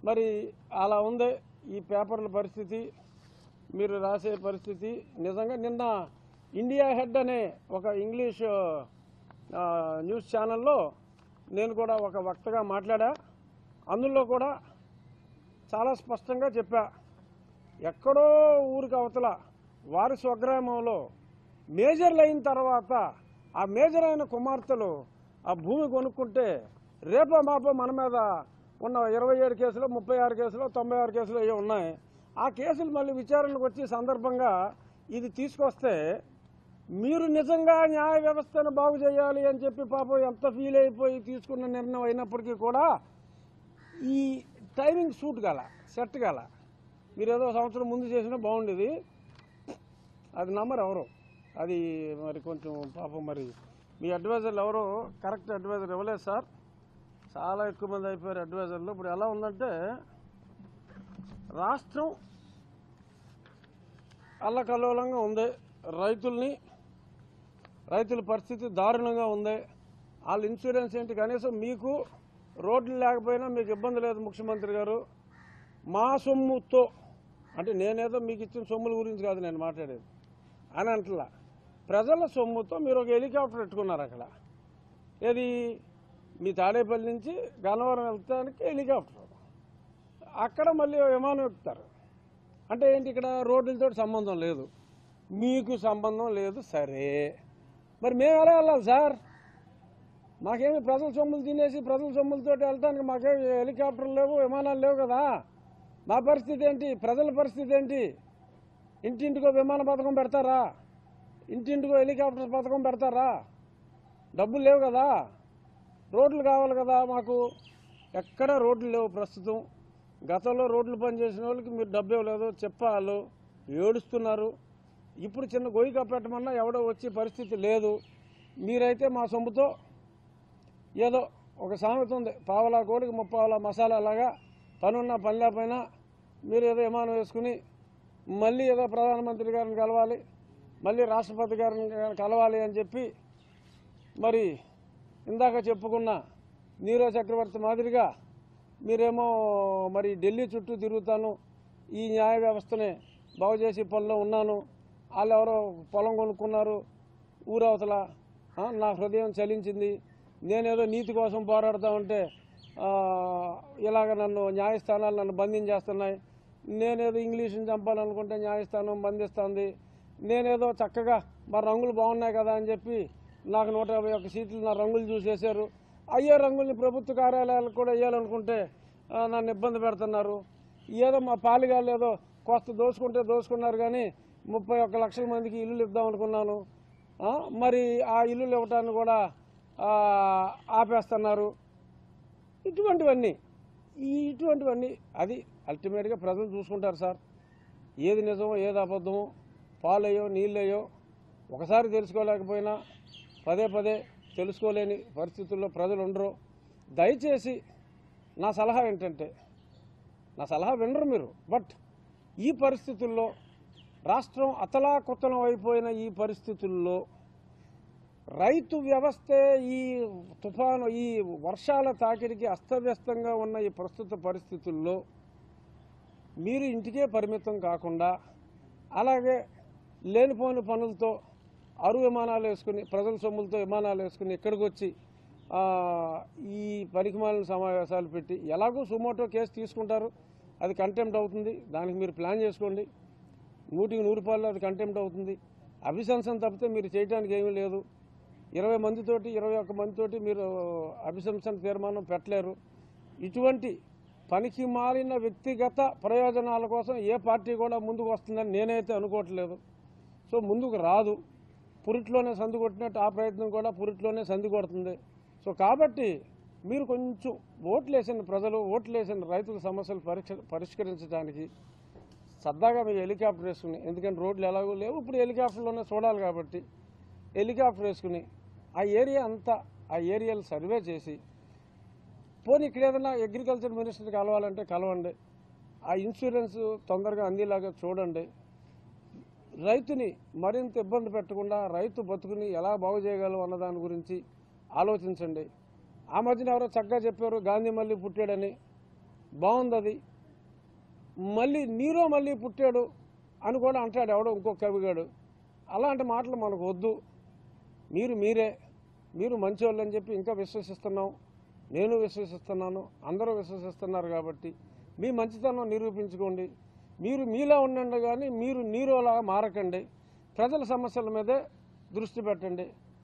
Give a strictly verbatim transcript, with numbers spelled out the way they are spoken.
మరి అలా ఉంది ఈ పేపర్ల పరిస్థితి, మీరు రాసే పరిస్థితి. నిజంగా నిన్న ఇండియా హెడ్ అనే ఒక ఇంగ్లీష్ న్యూస్ ఛానల్లో నేను కూడా ఒక వక్తగా మాట్లాడా. అందులో కూడా చాలా స్పష్టంగా చెప్పా, ఎక్కడో ఊరికి అవతల వారి స్వగ్రామంలో మేజర్లు అయిన తర్వాత ఆ మేజర్ అయిన కుమార్తెలు ఆ భూమి కొనుక్కుంటే రేపో మాపో మన మీద ఉన్న ఇరవై ఏడు కేసులు ముప్పై ఆరు కేసులు తొంభై ఆరు కేసులు అవి ఉన్నాయి. ఆ కేసులు మళ్ళీ విచారణకు వచ్చే సందర్భంగా ఇది తీసుకొస్తే మీరు నిజంగా న్యాయ వ్యవస్థను బాగు చేయాలి అని చెప్పి పాపం ఎంత ఫీల్ అయిపోయి తీసుకున్న నిర్ణయం అయినప్పటికీ కూడా ఈ టైమింగ్ సూట్ కాల, సెట్ కాల. మీరు ఏదో సంవత్సరం ముందు చేసినా బాగుండేది. అది నమ్మరు ఎవరు, అది మరి కొంచెం పాపం మరి మీ అడ్వైజర్లు ఎవరో కరెక్ట్ అడ్వైజర్ ఇవ్వలేదు సార్. చాలా ఎక్కువ మంది అయిపోయారు అడ్వైజర్లు. ఇప్పుడు ఎలా ఉందంటే రాష్ట్రం అల్లకల్లోలంగా ఉంది, రైతుల్ని రైతుల పరిస్థితి దారుణంగా ఉంది. వాళ్ళ ఇన్సూరెన్స్ ఏంటి, కనీసం మీకు రోడ్లు లేకపోయినా మీకు ఇబ్బంది లేదు ముఖ్యమంత్రి గారు. మా సొమ్ముతో అంటే నేనేదో మీకు ఇచ్చిన సొమ్ముల గురించి కాదు నేను మాట్లాడేది అని అంటలా, ప్రజల సొమ్ముతో మీరు ఒక హెలికాప్టర్ పెట్టుకున్నారు అక్కడ. ఏది మీ తాడేపల్లి నుంచి గన్నవరం వెళ్తానికి హెలికాప్టర్, అక్కడ మళ్ళీ విమానం ఎక్కుతారు. అంటే ఏంటి, ఇక్కడ రోడ్లతో సంబంధం లేదు, మీకు సంబంధం లేదు. సరే మరి మేము ఎలా వెళ్ళాలి సార్? మాకేమి ప్రజల సొమ్ములు తినేసి ప్రజల సొమ్ములతో వెళ్ళటానికి మాకేమి హెలికాప్టర్లు లేవు, విమానాలు లేవు కదా. మా పరిస్థితి ఏంటి, ప్రజల పరిస్థితి ఏంటి? ఇంటింటికో విమాన పథకం పెడతారా? ఇంటింటికో హెలికాప్టర్ పథకం పెడతారా? డబ్బులు లేవు కదా, రోడ్లు కావాలి కదా మాకు. ఎక్కడ రోడ్లు లేవు ప్రస్తుతం. గతంలో రోడ్లు పనిచేసిన వాళ్ళకి మీరు డబ్బు ఇవ్వలేదు, చెప్పాలు ఏడుస్తున్నారు. ఇప్పుడు చిన్న గొయ్యి కప్పెట్టమన్నా ఎవడో వచ్చే పరిస్థితి లేదు. మీరైతే మా సొమ్ముతో ఏదో ఒక సామెత ఉంది, పావలా కోడికి ముప్పావలా మసాలా లాగా, పనున్నా పని లేకపోయినా మీరు ఏదో విమానం వేసుకుని మళ్ళీ ఏదో ప్రధానమంత్రి గారిని కలవాలి, మళ్ళీ రాష్ట్రపతి గారిని కలవాలి అని చెప్పి మరి ఇందాక చెప్పుకున్న నీరో చక్రవర్తి మాదిరిగా మీరేమో మరి ఢిల్లీ చుట్టూ తిరుగుతాను, ఈ న్యాయ వ్యవస్థనే బాగు చేసి పనిలో ఉన్నాను, వాళ్ళు ఎవరో పొలం కొనుక్కున్నారు ఊరవతల, నా హృదయం చలించింది, నేనేదో నీతి కోసం పోరాడుతూ ఉంటే ఇలాగ నన్ను న్యాయస్థానాలు నన్ను బంధించేస్తున్నాయి, నేనేదో ఇంగ్లీష్ని చంపాలనుకుంటే న్యాయస్థానం బంధిస్తుంది, నేనేదో చక్కగా మా రంగులు బాగున్నాయి కదా అని చెప్పి నాకు నూట యాభై ఒక్క సీట్లు నా రంగులు చూసేశారు, అయ్యే రంగుల్ని ప్రభుత్వ కార్యాలయాలకు కూడా వేయాలనుకుంటే నన్ను ఇబ్బంది పెడుతున్నారు, ఏదో మా పాలిగాళ్ళు ఏదో కోస్త దోసుకుంటే దోసుకున్నారు కానీ ముప్పై ఒక్క లక్షల మందికి ఇల్లులు ఇద్దాం అనుకున్నాను, మరి ఆ ఇల్లులు ఇవ్వటాన్ని కూడా ఆపేస్తున్నారు. ఇటువంటివన్నీ ఈ ఇటువంటివన్నీ అది అల్టిమేట్గా ప్రజలు చూసుకుంటారు సార్. ఏది నిజమో ఏది అబద్ధమో, పాలయ్యో నీళ్ళయ్యో ఒకసారి తెలుసుకోలేకపోయినా పదే పదే తెలుసుకోలేని పరిస్థితుల్లో ప్రజలు ఉండరు. దయచేసి నా సలహా ఏంటంటే, నా సలహా వినరు మీరు, బట్ ఈ పరిస్థితుల్లో రాష్ట్రం అతలాకుతలం అయిపోయిన ఈ పరిస్థితుల్లో రైతు వ్యవస్థే ఈ తుఫాను ఈ వర్షాల తాకిడికి అస్తవ్యస్తంగా ఉన్న ఈ ప్రస్తుత పరిస్థితుల్లో మీరు ఇంటికే పరిమితం కాకుండా అలాగే లేనిపోని పనులతో అరు విమానాలు వేసుకుని ప్రజల సొమ్ములతో విమానాలు వేసుకుని ఇక్కడికి వచ్చి ఈ పనికిమాలిన సమావేశాలు పెట్టి ఎలాగో సుమోటో కేసు తీసుకుంటారు, అది కంటెంప్ట్ అవుతుంది, దానికి మీరు ప్లాన్ చేసుకోండి. నూటికి నూరు రూపాయలు అది కంటెంప్ట్ అవుతుంది. అభిశంసన తప్పితే మీరు చేయడానికి ఏమీ లేదు. ఇరవై మందితోటి ఇరవై ఒక్క మందితోటి మీరు అభిశంసన తీర్మానం పెట్టలేరు. ఇటువంటి పనికి మారిన వ్యక్తిగత ప్రయోజనాల కోసం ఏ పార్టీ కూడా ముందుకు వస్తుందని నేనైతే అనుకోవట్లేదు. సో ముందుకు రాదు. పురిట్లోనే సందు కొట్టినట్టు ఆ ప్రయత్నం కూడా పురిట్లోనే సందు కొడుతుంది. సో కాబట్టి మీరు కొంచెం ఓట్లేసిన ప్రజలు ఓట్లేసిన రైతుల సమస్యలు పరీక్ష పరిష్కరించడానికి సరదాగా మీరు హెలికాప్టర్ వేసుకుని, ఎందుకంటే రోడ్లు ఎలాగో లేవు, ఇప్పుడు హెలికాప్టర్లోనే చూడాలి కాబట్టి హెలికాప్టర్ వేసుకుని ఆ ఏరియా అంతా ఆ ఏరియాలు సర్వే చేసి, పోనీ ఇక్కడ ఏదైనా అగ్రికల్చర్ మినిస్టర్ కలవాలంటే కలవండి, ఆ ఇన్సూరెన్స్ తొందరగా అందేలాగా చూడండి. రైతుని మరింత ఇబ్బంది పెట్టకుండా రైతు బతుకుని ఎలా బాగు చేయగలం అన్న దాని గురించి ఆలోచించండి. ఆ మధ్యన ఎవరో చక్కగా చెప్పారు గాంధీ మళ్ళీ పుట్టాడని. బాగుంది అది. మళ్ళీ నీరో మళ్ళీ పుట్టాడు అని కూడా అంటాడు ఎవడో ఇంకో కవిగాడు. అలాంటి మాటలు మనకు వద్దు. మీరు మీరే, మీరు మంచివాళ్ళు అని చెప్పి ఇంకా విశ్వసిస్తున్నాం. నేను విశ్వసిస్తున్నాను, అందరూ విశ్వసిస్తున్నారు. కాబట్టి మీ మంచితనం నిరూపించుకోండి. మీరు మీలా ఉండండి, కానీ మీరు నీరోలాగా మారకండి. ప్రజల సమస్యల మీదే దృష్టి పెట్టండి.